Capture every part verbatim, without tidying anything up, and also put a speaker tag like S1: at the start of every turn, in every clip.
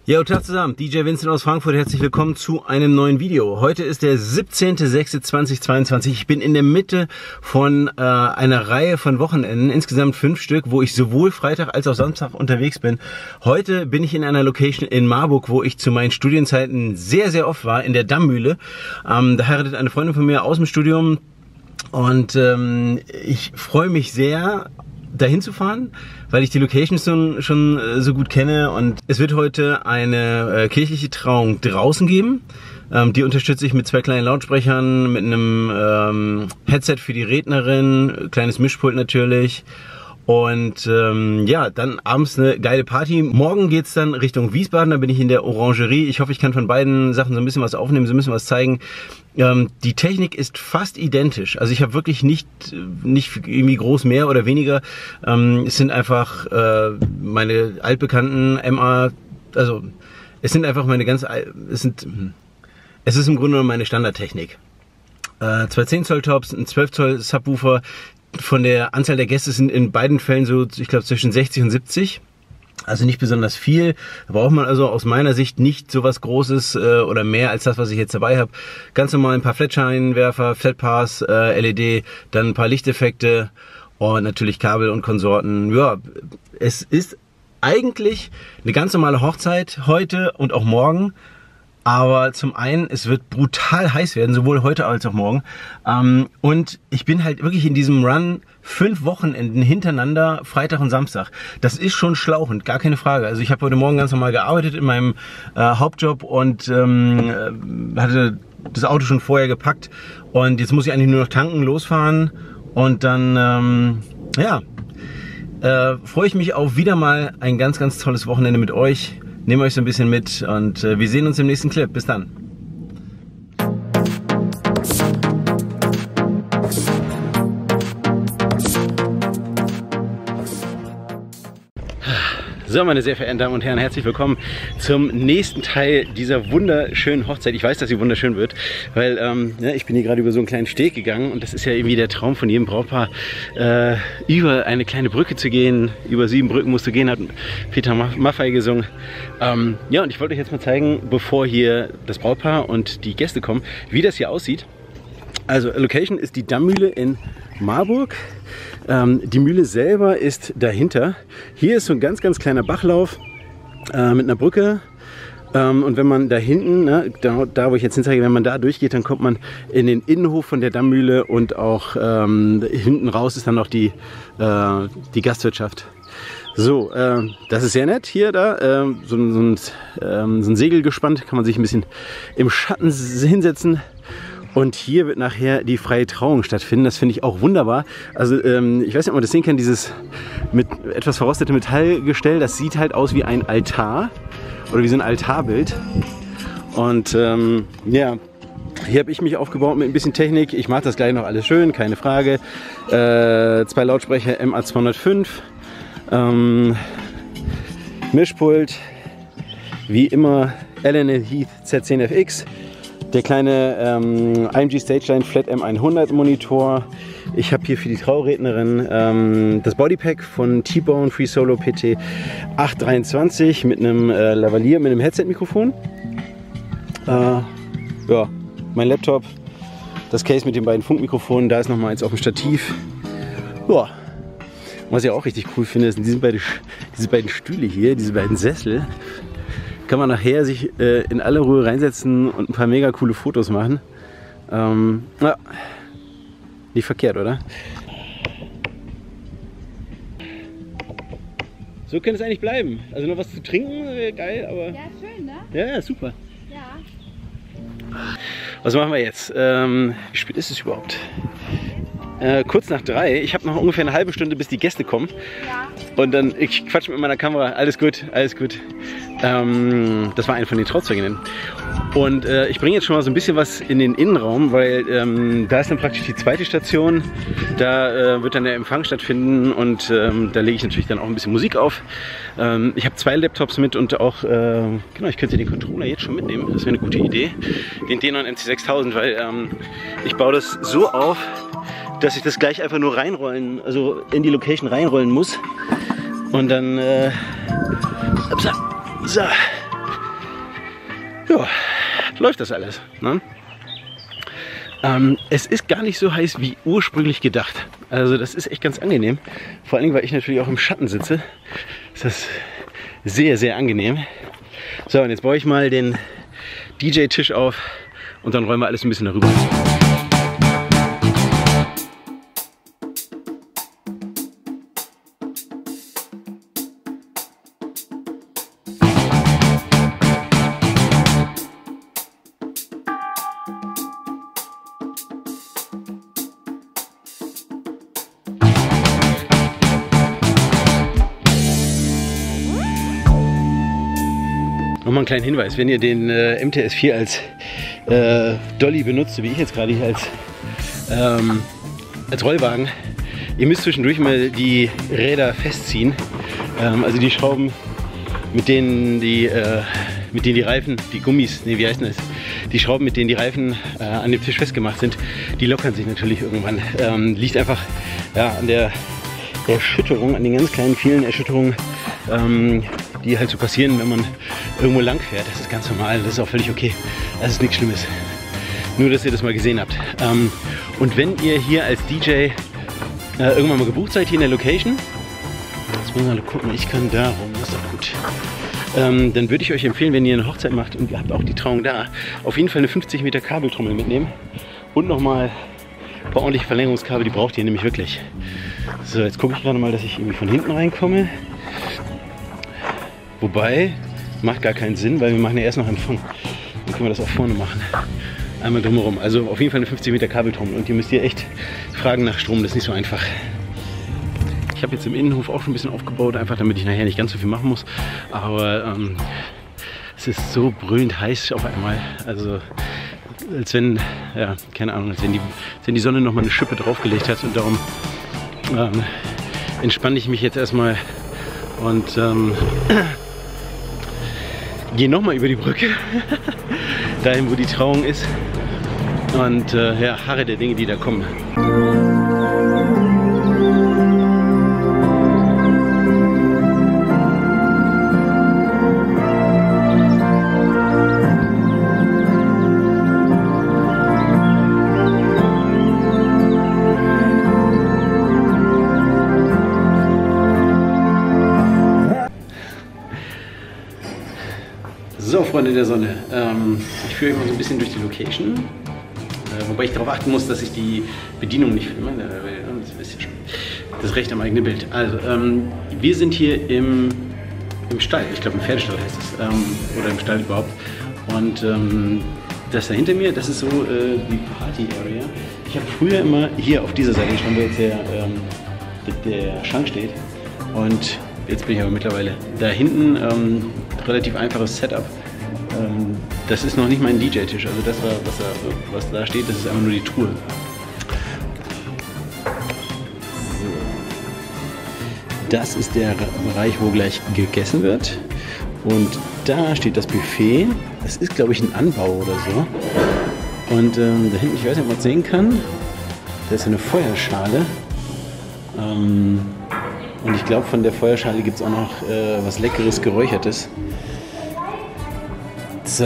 S1: Ja, guten Tag zusammen, D J Vincent aus Frankfurt, herzlich willkommen zu einem neuen Video. Heute ist der siebzehnte sechste zweitausendzweiundzwanzig. Ich bin in der Mitte von äh, einer Reihe von Wochenenden, insgesamt fünf Stück, wo ich sowohl Freitag als auch Samstag unterwegs bin. Heute bin ich in einer Location in Marburg, wo ich zu meinen Studienzeiten sehr, sehr oft war, in der Dammmühle. Ähm, da heiratet eine Freundin von mir aus dem Studium und ähm, ich freue mich sehr, dahin zu fahren, weil ich die Locations schon, schon äh, so gut kenne, und es wird heute eine äh, kirchliche Trauung draußen geben. Ähm, die unterstütze ich mit zwei kleinen Lautsprechern, mit einem ähm, Headset für die Rednerin, kleines Mischpult natürlich. Und ähm, ja, dann abends eine geile Party. Morgen geht's dann Richtung Wiesbaden, da bin ich in der Orangerie. Ich hoffe, ich kann von beiden Sachen so ein bisschen was aufnehmen, so ein bisschen was zeigen. Ähm, die Technik ist fast identisch. Also ich habe wirklich nicht, nicht irgendwie groß mehr oder weniger. Ähm, es sind einfach äh, meine altbekannten M A, also es sind einfach meine ganz, es sind, es ist im Grunde genommen meine Standardtechnik. Äh, zwei zehn Zoll Tops, ein zwölf Zoll Subwoofer. Von der Anzahl der Gäste sind in beiden Fällen so, ich glaube, zwischen sechzig und siebzig. Also nicht besonders viel. Da braucht man also aus meiner Sicht nicht so was Großes äh, oder mehr als das, was ich jetzt dabei habe. Ganz normal ein paar Flatscheinwerfer, Flatpass, äh, L E D, dann ein paar Lichteffekte und natürlich Kabel und Konsorten. Ja, es ist eigentlich eine ganz normale Hochzeit heute und auch morgen. Aber zum einen, es wird brutal heiß werden, sowohl heute als auch morgen. Ähm, und ich bin halt wirklich in diesem Run fünf Wochenenden hintereinander, Freitag und Samstag. Das ist schon schlauchend, gar keine Frage. Also ich habe heute Morgen ganz normal gearbeitet in meinem äh, Hauptjob und ähm, hatte das Auto schon vorher gepackt. Und jetzt muss ich eigentlich nur noch tanken, losfahren. Und dann, ähm, ja, äh, freue ich mich auf wieder mal ein ganz, ganz tolles Wochenende mit euch. Nehmt euch so ein bisschen mit und äh, wir sehen uns im nächsten Clip. Bis dann. So, meine sehr verehrten Damen und Herren, herzlich willkommen zum nächsten Teil dieser wunderschönen Hochzeit. Ich weiß, dass sie wunderschön wird, weil ähm, ja, ich bin hier gerade über so einen kleinen Steg gegangen und das ist ja irgendwie der Traum von jedem Brautpaar, äh, über eine kleine Brücke zu gehen. Über sieben Brücken musst du gehen, hat Peter Maffay gesungen. Ähm, ja, und ich wollte euch jetzt mal zeigen, bevor hier das Brautpaar und die Gäste kommen, wie das hier aussieht. Also, Location ist die Dammmühle in Marburg. Ähm, die Mühle selber ist dahinter. Hier ist so ein ganz, ganz kleiner Bachlauf äh, mit einer Brücke. Ähm, und wenn man da hinten, ne, da, da wo ich jetzt hinzeige, wenn man da durchgeht, dann kommt man in den Innenhof von der Dammmühle und auch ähm, hinten raus ist dann noch die, äh, die Gastwirtschaft. So, äh, das ist sehr nett hier, da, äh, so, so, ein, äh, so ein Segel gespannt, kann man sich ein bisschen im Schatten hinsetzen. Und hier wird nachher die freie Trauung stattfinden. Das finde ich auch wunderbar. Also ähm, ich weiß nicht, ob man das sehen kann, dieses mit etwas verrostete Metallgestell, das sieht halt aus wie ein Altar oder wie so ein Altarbild. Und ähm, ja, hier habe ich mich aufgebaut mit ein bisschen Technik. Ich mache das gleich noch alles schön, keine Frage. Äh, zwei Lautsprecher M A zweihundertfünf, ähm, Mischpult, wie immer Allen and Heath Z zehn F X. Der kleine ähm, I M G Stageline Flat M hundert Monitor. Ich habe hier für die Traurednerin ähm, das Bodypack von T-Bone Free Solo P T acht dreiundzwanzig mit einem äh, Lavalier, mit einem Headset-Mikrofon. Äh, ja, mein Laptop, das Case mit den beiden Funkmikrofonen, da ist noch mal eins auf dem Stativ. Ja. Was ich auch richtig cool finde, sind diese beiden, diese beiden Stühle hier, diese beiden Sessel. Kann man nachher sich äh, in aller Ruhe reinsetzen und ein paar mega coole Fotos machen. Ähm, ja, nicht verkehrt, oder? So könnte es eigentlich bleiben. Also noch was zu trinken, wäre geil, aber...
S2: Ja, schön, ne?
S1: Ja, ja, super.
S2: Ja.
S1: Was machen wir jetzt? Ähm, wie spät ist es überhaupt? Äh, kurz nach drei. Ich habe noch ungefähr eine halbe Stunde, bis die Gäste kommen.
S2: Ja.
S1: Und dann, ich quatsch mit meiner Kamera. Alles gut, alles gut. Ähm, das war eine von den Trauzeuginnen. Und äh, ich bringe jetzt schon mal so ein bisschen was in den Innenraum, weil ähm, da ist dann praktisch die zweite Station. Da äh, wird dann der Empfang stattfinden und ähm, da lege ich natürlich dann auch ein bisschen Musik auf. Ähm, ich habe zwei Laptops mit und auch, äh, genau, ich könnte den Controller jetzt schon mitnehmen. Das wäre eine gute Idee. Den Denon M C sechstausend, weil ähm, ich baue das so auf, dass ich das gleich einfach nur reinrollen, also in die Location reinrollen muss. Und dann, äh, so, Ja, läuft das alles. Ne? Ähm, es ist gar nicht so heiß wie ursprünglich gedacht. Also das ist echt ganz angenehm. Vor allen Dingen, weil ich natürlich auch im Schatten sitze. Das ist sehr, sehr angenehm. So, und jetzt baue ich mal den D J-Tisch auf und dann räumen wir alles ein bisschen darüber. Nochmal einen kleinen Hinweis, wenn ihr den äh, M T S vier als äh, Dolly benutzt, so wie ich jetzt gerade hier als, ähm, als Rollwagen, ihr müsst zwischendurch mal die Räder festziehen, ähm, also die Schrauben, mit denen die, äh, mit denen die Reifen, die Gummis, nee, wie heißt das, die Schrauben, mit denen die Reifen äh, an dem Tisch festgemacht sind, die lockern sich natürlich irgendwann. Ähm, liegt einfach ja, an der Erschütterung, an den ganz kleinen, vielen Erschütterungen, ähm, die halt so passieren, wenn man irgendwo lang fährt. Das ist ganz normal, das ist auch völlig okay. Das ist nichts Schlimmes. Nur, dass ihr das mal gesehen habt. Ähm, und wenn ihr hier als D J äh, irgendwann mal gebucht seid, hier in der Location, jetzt müssen wir mal gucken, ich kann da rum, das ist doch gut. Ähm, dann würde ich euch empfehlen, wenn ihr eine Hochzeit macht und ihr habt auch die Trauung da, auf jeden Fall eine fünfzig Meter Kabeltrommel mitnehmen und nochmal ein paar ordentliche Verlängerungskabel, die braucht ihr nämlich wirklich. So, jetzt gucke ich gerade mal, dass ich irgendwie von hinten reinkomme. Wobei, macht gar keinen Sinn, weil wir machen ja erst noch Empfang. Dann können wir das auch vorne machen. Einmal drumherum. Also auf jeden Fall eine fünfzig Meter Kabeltrommel. Und ihr müsst hier echt fragen nach Strom, das ist nicht so einfach. Ich habe jetzt im Innenhof auch schon ein bisschen aufgebaut, einfach damit ich nachher nicht ganz so viel machen muss. Aber ähm, es ist so brüllend heiß auf einmal. Also als wenn, ja, keine Ahnung, als wenn die, als wenn die Sonne nochmal eine Schippe draufgelegt hat. Und darum ähm, entspanne ich mich jetzt erstmal und ähm, gehe nochmal über die Brücke, dahin wo die Trauung ist und äh, ja, harre der Dinge, die da kommen. So, Freunde der Sonne, ähm, ich führe euch mal so ein bisschen durch die Location, äh, wobei ich darauf achten muss, dass ich die Bedienung nicht filme, das wisst ihr schon, das Recht am eigenen Bild. Also, ähm, wir sind hier im, im Stall, ich glaube im Pferdestall heißt es, ähm, oder im Stall überhaupt. Und ähm, das da hinter mir, das ist so äh, die Party-Area. Ich habe früher immer hier auf dieser Seite gestanden, wo jetzt der, ähm, der Schrank steht. Und jetzt bin ich aber mittlerweile da hinten, ähm, relativ einfaches Setup. Ähm, das ist noch nicht mein D J-Tisch, also das, was da, was da steht, das ist einfach nur die Truhe. So. Das ist der Bereich, wo gleich gegessen wird. Und da steht das Buffet. Das ist, glaube ich, ein Anbau oder so. Und ähm, da hinten, ich weiß nicht, ob man es sehen kann, da ist eine Feuerschale. Ähm, und ich glaube, von der Feuerschale gibt es auch noch äh, was Leckeres, Geräuchertes. So.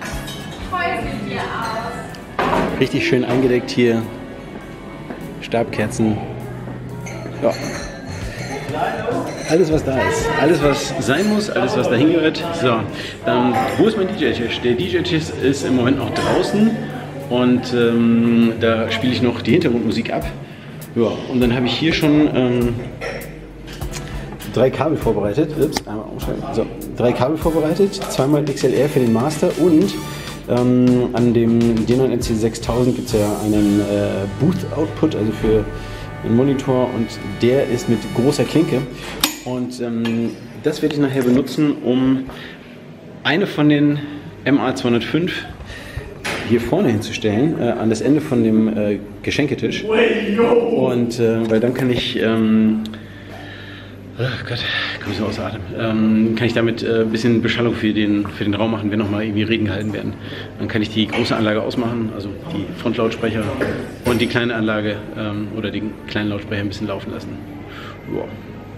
S1: Richtig schön eingedeckt hier. Stabkerzen. Ja. Alles, was da ist. Alles, was sein muss, alles, was dahin gehört. So. Ähm, wo ist mein D J-Tisch? Der D J-Tisch ist im Moment noch draußen. Und ähm, da spiele ich noch die Hintergrundmusik ab. Ja, und dann habe ich hier schon ähm, drei Kabel vorbereitet. Ups, einmal umschalten. So, drei Kabel vorbereitet, zweimal X L R für den Master und ähm, an dem D neun N C sechstausend gibt es ja einen äh, Booth-Output, also für den Monitor, und der ist mit großer Klinke. Und ähm, das werde ich nachher benutzen, um eine von den M A zweihundertfünf hier vorne hinzustellen, äh, an das Ende von dem äh, Geschenketisch. Und äh, weil dann kann ich, ähm, oh Gott, komme ich so außer Atem, ähm, kann ich damit äh, ein bisschen Beschallung für den, für den Raum machen, wenn nochmal irgendwie Reden gehalten werden. Dann kann ich die große Anlage ausmachen, also die Frontlautsprecher, und die kleine Anlage ähm, oder den kleinen Lautsprecher ein bisschen laufen lassen. Wow.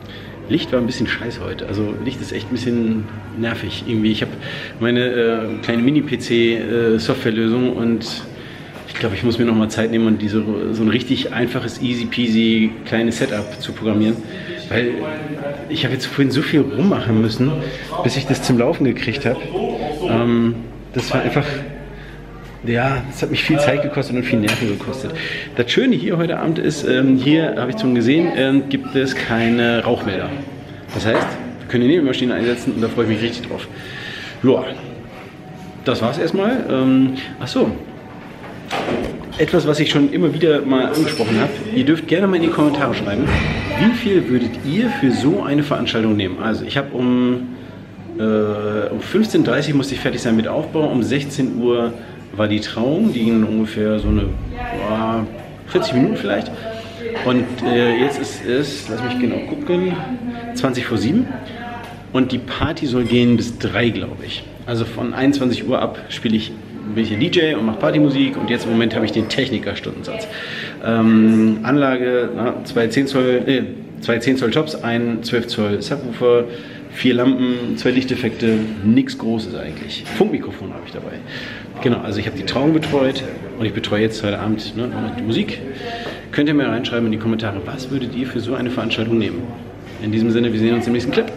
S1: Licht war ein bisschen scheiße heute. Also Licht ist echt ein bisschen nervig irgendwie. Ich habe meine äh, kleine Mini-P C-Softwarelösung äh, und ich glaube, ich muss mir noch mal Zeit nehmen und diese, so ein richtig einfaches, easy peasy kleines Setup zu programmieren. Weil ich habe jetzt vorhin so viel rummachen müssen, bis ich das zum Laufen gekriegt habe. Ähm, das war einfach... Ja, das hat mich viel Zeit gekostet und viel Nerven gekostet. Das Schöne hier heute Abend ist, ähm, hier habe ich schon gesehen, ähm, gibt es keine Rauchmelder. Das heißt, wir können die Nebelmaschine einsetzen und da freue ich mich richtig drauf. Ja, das war's erstmal. Ähm, ach so, etwas, was ich schon immer wieder mal angesprochen habe. Ihr dürft gerne mal in die Kommentare schreiben, wie viel würdet ihr für so eine Veranstaltung nehmen? Also ich habe um, äh, um fünfzehn Uhr dreißig musste ich fertig sein mit Aufbau, um sechzehn Uhr war die Trauung, die ging ungefähr so eine oh, vierzig Minuten vielleicht. Und äh, jetzt ist es, lass mich genau gucken, zwanzig vor sieben. Und die Party soll gehen bis drei, glaube ich. Also von einundzwanzig Uhr ab spiele ich, bin ich der D J und mache Partymusik. Und jetzt im Moment habe ich den Techniker-Stundensatz. Ähm, Anlage, na, zwei zehn Zoll, äh, zwei zehn Zoll Tops, ein zwölf Zoll Subwoofer, vier Lampen, zwei Lichteffekte, nichts Großes eigentlich. Funkmikrofon habe ich dabei. Genau, also ich habe die Trauung betreut und ich betreue jetzt heute Abend ne, die Musik. Könnt ihr mir reinschreiben in die Kommentare, was würdet ihr für so eine Veranstaltung nehmen? In diesem Sinne, wir sehen uns im nächsten Clip.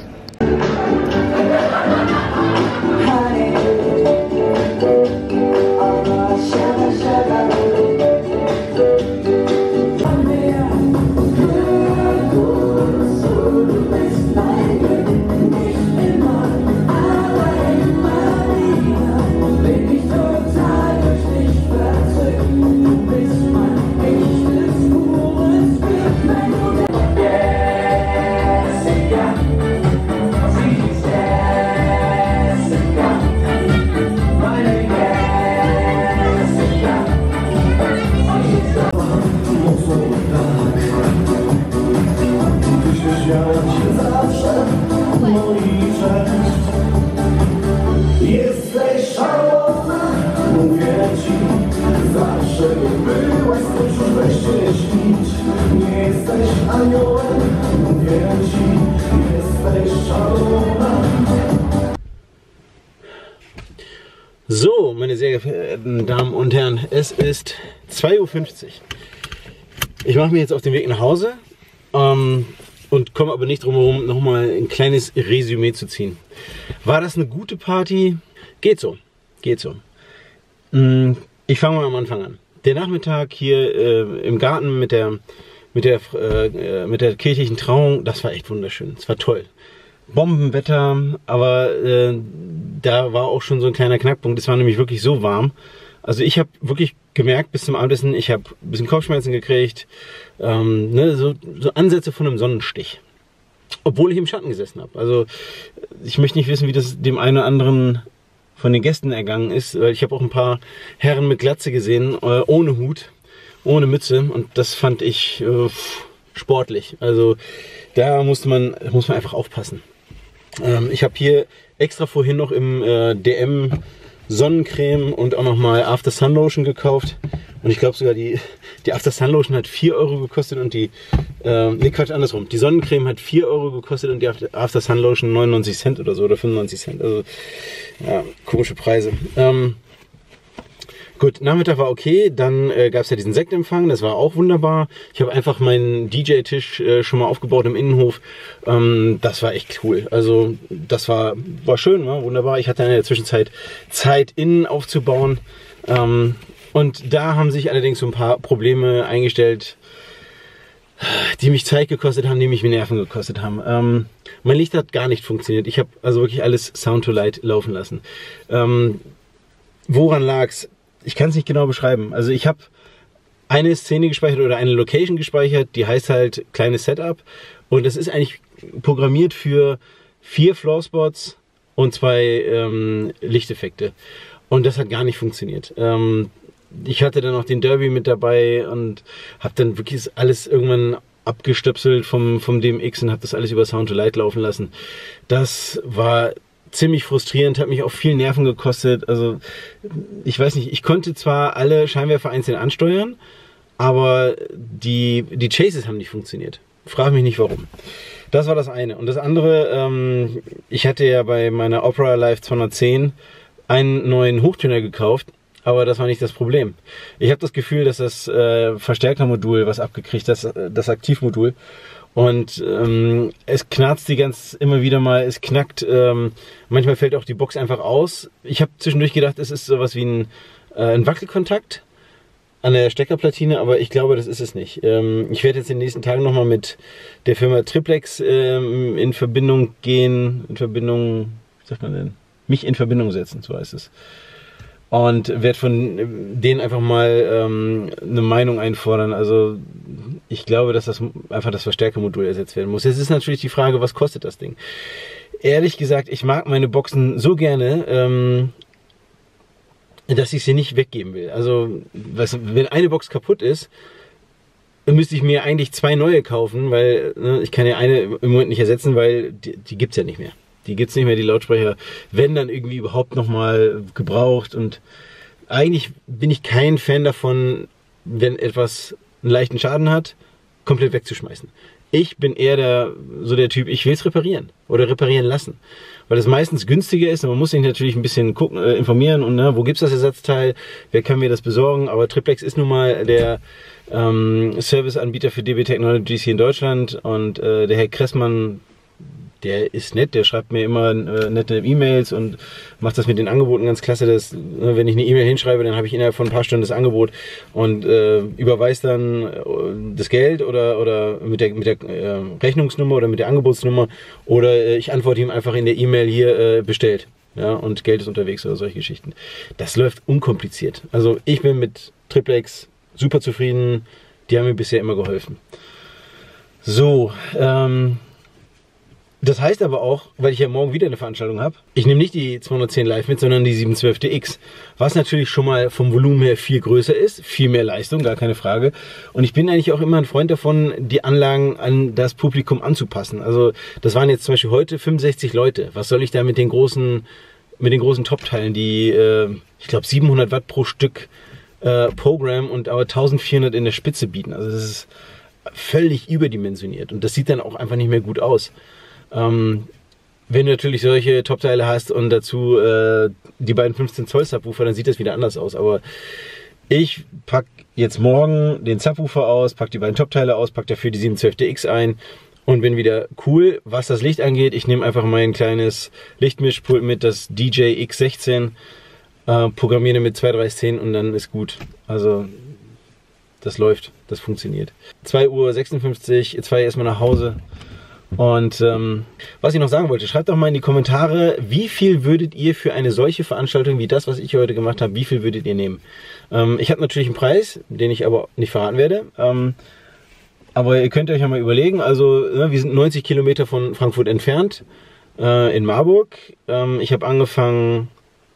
S2: Jesteś szalona, mówię ci, zawsze byłaś, stąd weźcie śnić. Nie jesteś aniołem, mówię ci, jesteś szalona.
S1: So, meine sehr geehrten Damen und Herren, es ist zwei Uhr fünfzig. Ich mache mich jetzt auf den Weg nach Hause ähm, und komme aber nicht drum herum, nochmal ein kleines Resümee zu ziehen. War das eine gute Party? Geht so, geht so. Ich fange mal am Anfang an. Der Nachmittag hier äh, im Garten mit der, mit, der, äh, mit der kirchlichen Trauung, das war echt wunderschön. Es war toll. Bombenwetter, aber äh, da war auch schon so ein kleiner Knackpunkt. Es war nämlich wirklich so warm. Also ich habe wirklich gemerkt bis zum Abendessen, ich habe ein bisschen Kopfschmerzen gekriegt, ähm, ne, so, so Ansätze von einem Sonnenstich. Obwohl ich im Schatten gesessen habe. Also ich möchte nicht wissen, wie das dem einen oder anderen von den Gästen ergangen ist. Weil ich habe auch ein paar Herren mit Glatze gesehen, äh, ohne Hut, ohne Mütze. Und das fand ich äh, sportlich. Also da musste man, muss man einfach aufpassen. Ähm, ich habe hier extra vorhin noch im äh, D M Sonnencreme und auch nochmal After Sun Lotion gekauft. Und ich glaube sogar die, die After Sun Lotion hat vier Euro gekostet und die, äh, ne Quatsch, andersrum. Die Sonnencreme hat vier Euro gekostet und die After Sun Lotion neunundneunzig Cent oder so oder fünfundneunzig Cent. Also, ja, komische Preise. Ähm, Gut, Nachmittag war okay, dann äh, gab es ja diesen Sektempfang, das war auch wunderbar. Ich habe einfach meinen D J-Tisch äh, schon mal aufgebaut im Innenhof. Ähm, das war echt cool. Also das war, war schön, war wunderbar. Ich hatte in der Zwischenzeit Zeit, innen aufzubauen. Ähm, und da haben sich allerdings so ein paar Probleme eingestellt, die mich Zeit gekostet haben, die mich Nerven gekostet haben. Ähm, mein Licht hat gar nicht funktioniert. Ich habe also wirklich alles Sound to Light laufen lassen. Ähm, woran lag's? Ich kann es nicht genau beschreiben. Also ich habe eine Szene gespeichert oder eine Location gespeichert, die heißt halt kleines Setup. Und das ist eigentlich programmiert für vier Floorspots und zwei ähm, Lichteffekte. Und das hat gar nicht funktioniert. Ähm, ich hatte dann noch den Derby mit dabei und habe dann wirklich alles irgendwann abgestöpselt vom, vom D M X und habe das alles über Sound to Light laufen lassen. Das war ziemlich frustrierend, hat mich auch viel Nerven gekostet. Also ich weiß nicht, ich konnte zwar alle Scheinwerfer einzeln ansteuern, aber die, die Chases haben nicht funktioniert. Frage mich nicht warum. Das war das eine. Und das andere, ähm, ich hatte ja bei meiner Opera Live zweihundertzehn einen neuen Hochtöner gekauft, aber das war nicht das Problem. Ich habe das Gefühl, dass das äh, Verstärkermodul was abgekriegt, das, das Aktivmodul. Und ähm, es knarzt die ganz immer wieder mal, es knackt, ähm, manchmal fällt auch die Box einfach aus. Ich habe zwischendurch gedacht, es ist sowas wie ein, äh, ein Wackelkontakt an der Steckerplatine, aber ich glaube, das ist es nicht. Ähm, ich werde jetzt in den nächsten Tagen nochmal mit der Firma Triplex ähm, in Verbindung gehen, in Verbindung, wie sagt man denn, mich in Verbindung setzen, so heißt es. Und werde von denen einfach mal ähm, eine Meinung einfordern. Also ich glaube, dass das einfach das Verstärkermodul ersetzt werden muss. Jetzt ist natürlich die Frage, was kostet das Ding? Ehrlich gesagt, ich mag meine Boxen so gerne, ähm, dass ich sie nicht weggeben will. Also was, wenn eine Box kaputt ist, müsste ich mir eigentlich zwei neue kaufen, weil ne, ich kann ja eine im Moment nicht ersetzen, weil die, die gibt es ja nicht mehr. Die gibt es nicht mehr, die Lautsprecher werden dann irgendwie überhaupt nochmal gebraucht und eigentlich bin ich kein Fan davon, wenn etwas einen leichten Schaden hat, komplett wegzuschmeißen. Ich bin eher der, so der Typ, ich will es reparieren oder reparieren lassen, weil es meistens günstiger ist und man muss sich natürlich ein bisschen gucken, äh, informieren und ne, wo gibt es das Ersatzteil, wer kann mir das besorgen, aber Triplex ist nun mal der ähm, Serviceanbieter für D B Technologies hier in Deutschland und äh, der Herr Kressmann, der ist nett, der schreibt mir immer äh, nette E-Mails und macht das mit den Angeboten ganz klasse. Dass, äh, wenn ich eine E-Mail hinschreibe, dann habe ich innerhalb von ein paar Stunden das Angebot und äh, überweise dann äh, das Geld oder, oder mit der, mit der äh, Rechnungsnummer oder mit der Angebotsnummer oder äh, ich antworte ihm einfach in der E-Mail hier äh, bestellt. Ja, und Geld ist unterwegs oder solche Geschichten. Das läuft unkompliziert. Also ich bin mit Triplex super zufrieden. Die haben mir bisher immer geholfen. So, ähm... das heißt aber auch, weil ich ja morgen wieder eine Veranstaltung habe, ich nehme nicht die zweihundertzehn Live mit, sondern die sieben zwölf D X, was natürlich schon mal vom Volumen her viel größer ist, viel mehr Leistung, gar keine Frage. Und ich bin eigentlich auch immer ein Freund davon, die Anlagen an das Publikum anzupassen. Also das waren jetzt zum Beispiel heute fünfundsechzig Leute. Was soll ich da mit den großen, mit den großen Top-Teilen, die, äh, ich glaube, siebenhundert Watt pro Stück äh, Programm und aber eintausendvierhundert in der Spitze bieten? Also das ist völlig überdimensioniert und das sieht dann auch einfach nicht mehr gut aus. Ähm, wenn du natürlich solche Top-Teile hast und dazu äh, die beiden fünfzehn Zoll Subwoofer, dann sieht das wieder anders aus. Aber ich packe jetzt morgen den Subwoofer aus, packe die beiden Top-Teile aus, packe dafür die sieben zwölf D X ein und bin wieder cool. Was das Licht angeht, ich nehme einfach mein kleines Lichtmischpult mit, das D J X sechzehn, äh, programmiere mit zwei drei zehn und dann ist gut. Also das läuft, das funktioniert. zwei Uhr sechsundfünfzig, jetzt fahre ich erstmal nach Hause. Und ähm, was ich noch sagen wollte, schreibt doch mal in die Kommentare, wie viel würdet ihr für eine solche Veranstaltung wie das, was ich heute gemacht habe, wie viel würdet ihr nehmen? Ähm, ich habe natürlich einen Preis, den ich aber nicht verraten werde. Ähm, aber ihr könnt euch ja mal überlegen, also ne, wir sind neunzig Kilometer von Frankfurt entfernt, äh, in Marburg. Ähm, ich habe angefangen,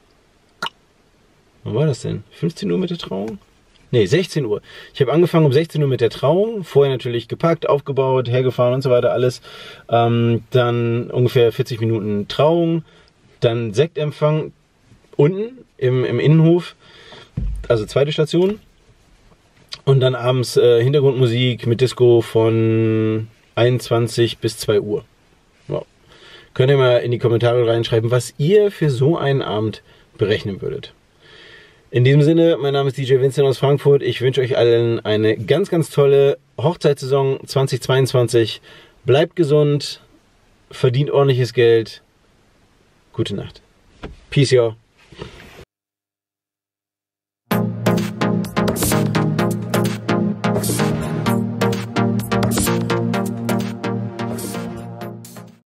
S1: wann war das denn? fünfzehn Uhr mit der Trauung? Ne, sechzehn Uhr. Ich habe angefangen um sechzehn Uhr mit der Trauung, vorher natürlich gepackt, aufgebaut, hergefahren und so weiter, alles. Ähm, dann ungefähr vierzig Minuten Trauung, dann Sektempfang unten im, im Innenhof, also zweite Station. Und dann abends äh, Hintergrundmusik mit Disco von einundzwanzig bis zwei Uhr. Wow. Könnt ihr mal in die Kommentare reinschreiben, was ihr für so einen Abend berechnen würdet. In diesem Sinne, mein Name ist D J Vincent aus Frankfurt. Ich wünsche euch allen eine ganz, ganz tolle Hochzeitssaison zweitausendzweiundzwanzig. Bleibt gesund, verdient ordentliches Geld. Gute Nacht. Peace, y'all.